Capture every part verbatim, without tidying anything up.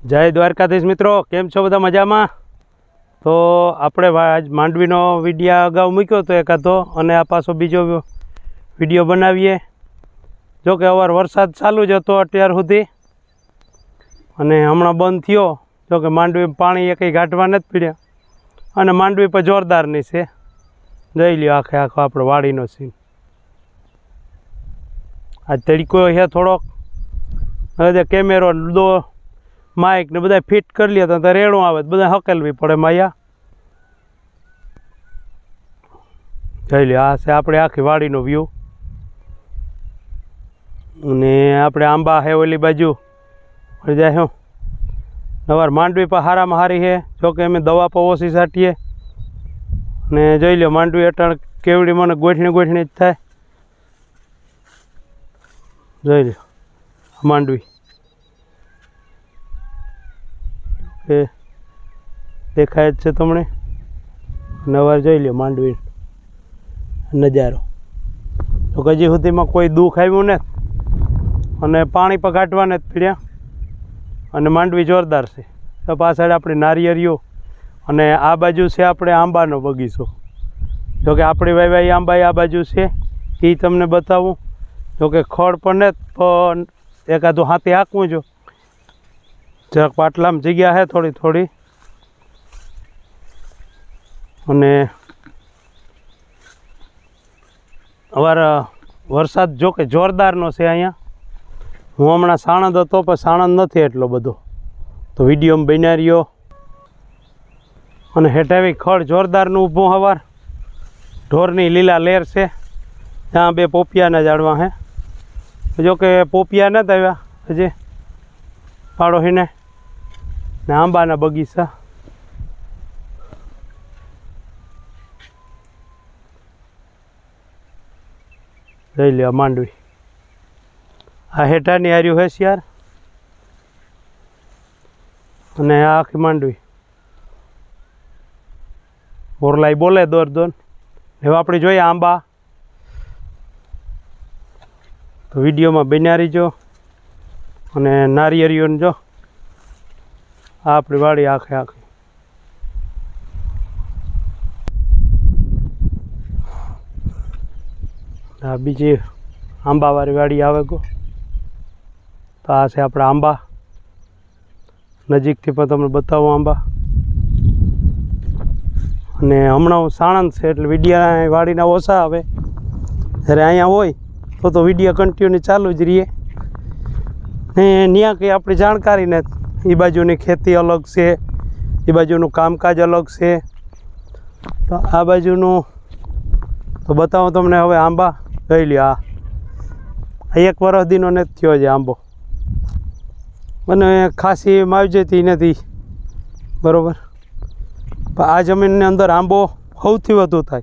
जय द्वारकाधीश मित्रों, केम छो बधा मजामां। तो आपणे आज मांडवीनो विडियो अगाऊ मूक्यो तो एकादो अने आ पाछो बीजो विडियो बनावीए। जो कि अवार वरसाद चालू ज हतो अत्यार सुधी अने हमणां बंध थयो। जो कि मांडवी पाणी एकेय घाटवा नथी पीड्या अने मांडवी पर जोरदारनी छे। जोई ल्यो आखे आखो आपणो वाड़ीनो सीन। आज तड़को है थोड़ोक, हजे केमेरो दो माइक ने बधा फिट कर लिया तो रेणु आवे बधा हकेलवी पड़े माया। જોઈ લ્યો આ છે આપણે આખી વાડીનો વ્યૂ અને આપણે આંબા છે ઓલી બાજુ જાય હું નવાર માંડવી પર હારામાં હારી છે। જો કે અમે દવા પર ઓછી છાંટીએ ને જોઈ લ્યો માંડવી અટાણ કેવડી મને ગોઠણી ગોઠણી જ થાય। જોઈ લ્યો માંડવી કે દેખાય જ છે તમને। નવાર જોઈ લ્યો માંડવી नजारो। तो हजी सुधी में कोई दुख आव्युं ने अने पाणी पर काटवा ने पीड्या अने मांडवी जोरदार छे। तो पाछळ आपणी नारिયેળીઓ अने आ बाजू छे आपणे आंबानो बगीचो। जो कि आपणी वाव्या आंबा आ बाजू छे ए तमने बतावुं। जो कि खड़ पर ने पण एकादो हाथी हांकवुं जो જરાક પાટલામાં જગ્યા है थोड़ी थोड़ी अने अवार वरसाद जो कि जोरदारनो छे। अहींया हूँ हमणां साणंद हतो पण साणंद नथी एटलो बधो। तो विडियोमां बन्या रह्यो अने हेठावी खड़ जोरदारनुं ऊभुं हवार ढोरनी लीला लेर छे। त्यां बे पोपियाना झाड़वा है। जो कि पोपिया नथी आव्या हजी पाड़ोशीने ने आंबाना बगीचा। જોઈ લ્યો માંડવી આ હેઠાની હાર્યું હોશિયાર અને આ આખી માંડવી મોરલાઈ બોલે દોર દોર। હવે આપણે જોઈએ આંબા। તો વિડીયોમાં બન્યા રહીજો અને નારિયેળીઓને જો આ આપણી વાડી આખે આખી। आ बीजी आंबा वाली वाड़ी आवे गो। तो आ से अपना आंबा नजीक थी पर तमने बतावुं आंबा अने हमणां साणंद छे एटले विडिया वाड़ीना ओछा आवे। त्यारे अहींया होय तो तो विडियो कन्टिन्यू चालू ज रहे ने न्या के आपणी जाणकारी ने ए बाजुनी खेती अलग छे ए बाजुनुं कामकाज अलग छे। तो आ बाजुनुं तो बतावुं तमने हवे आंबा। જોઈ લ્યો આ એક વર્ષ દીનો નથી થયો છે આંબો અને ખાસી માવજતી નથી બરાબર। પણ આ જમીનની અંદર આંબો સૌથી વધુ થાય।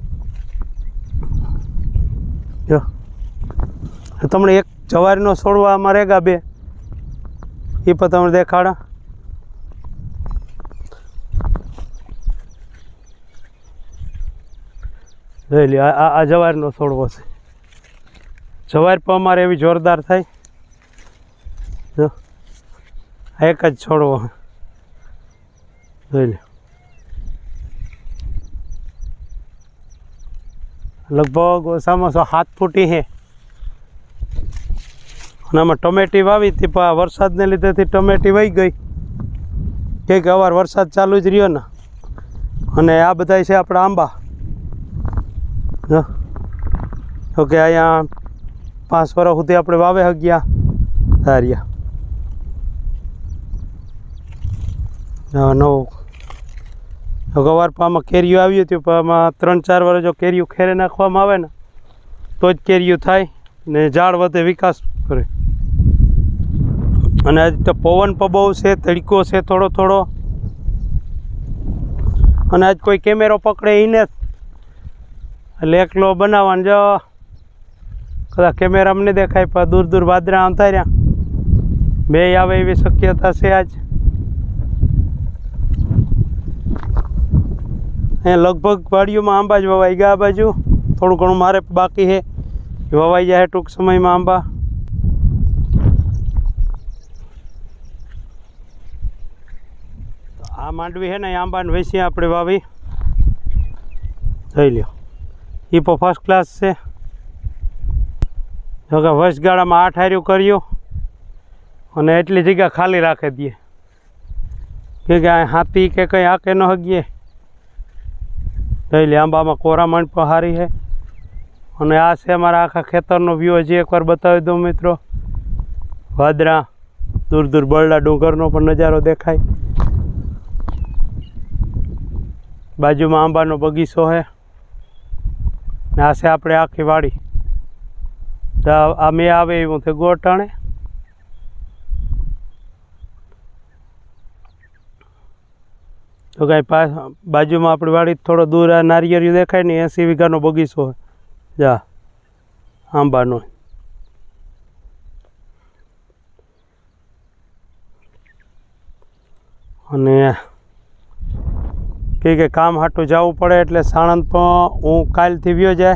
જો તમને એક જવારીનો છોડવા આમાં રેગા બે એ પણ તમને દેખાડા। જોઈ લ્યો આ આ જવારનો છોડવો છે। जवार पर अमारे एवी जोरदार थाय। जो एक ज छोड़वो है जोई लो लगभग ओछामां ओछो सात फूटी है। अने आमां टमेटी वावी थी पण वरसादने लीधेथी टमेटी वही गई के अवार वरसाद चालू ज रह्यो ने। अने आ बधाय छे आपणा आंबा। जो तो कि अहींया पांच वर्ष सुधी अपने वावे हग्या धारिया नव अगवार पर केरियो आवी हती पण आमां त्रण चार वर्ष जो केरियो खेरे नाखवामां आवे ने तो ज केरियो थाय ने झाड़ वधे विकास करे। अने आज तो पवन पर बहु छे तड़को छे थोड़ो थोड़ो अने आज कोई केमेरो पकड़े ही ने એટલે એકલો બનાવવાનો जो कदा कैमरा में नहीं देखाय पर दूर दूर वादरा आवता रह्या बे आवे एवी शक्यता छे। आज लगभग वाड़ियों में आंबा ज ववाई गया। आ बाजू थोड़ू घणुं मारे बाकी है ववाई जाए टूंक समय में आंबा। આ માંડવી છે ને એ આંબાને વેચી આપણે વાવી જોઈ લ્યો એ પણ ફર્સ્ટ ક્લાસ છે જો કે વચગાળામાં આઠ હાર્યું કર્યું અને એટલી જગ્યા ખાલી રાખી દઈએ કે કે હાથી કે કંઈ હાકે ન હગીએ જોઈ લે આંબામાં કોરામણ પણ સારી છે અને આ છે અમારા આખા ખેતરનો વ્યૂ હજી એકવાર બતાવી દઉં મિત્રો વાદરા દૂર દૂર બરડા ડુંગરનો પણ નજારો દેખાય બાજુમાં આંબાનો બગીચો છે ને આ છે આપણે આખી વાડી આ મેં આવે એવું તે ગોટાણે તો કાંઈ પાસ બાજુમાં આપણી વાડી થોડો દૂર આ નારિયેળિયું દેખાય ને એંસી વીઘાનો બગીચો હોય જા આંબાનો અને કે કે કામ હાટું જવું પડે એટલે સાણંદ પણ હું કાલથી વ્યો જાય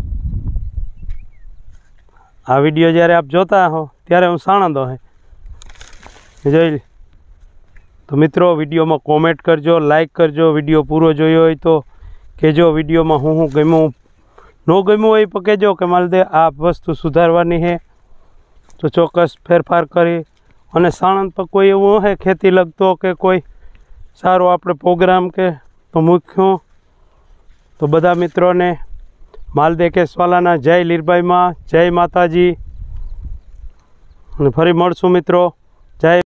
આ વિડીયો જ્યારે આપ જોતા હો ત્યારે હું સાણંદ હોય જોઈ તો મિત્રો વિડીયોમાં કોમેન્ટ કરજો લાઈક કરજો વિડીયો પૂરો જોયો હોય તો કહેજો વિડીયોમાં હું હું ગમ્યું ન ગમ્યું હોય પણ કહેજો કે મારે આ વસ્તુ સુધારવાની છે તો ચોક્કસ ફેરફાર કરી અને સાણંદ પર કોઈ એવું હે ખેતી લગતો કે કોઈ સારો આપણે પ્રોગ્રામ કે તો મૂક્યું તો બધા મિત્રોને માલદે કેસવાલાના જય લીરબાઈમાં જય માતાજી અને ફરી મળશું મિત્રો જય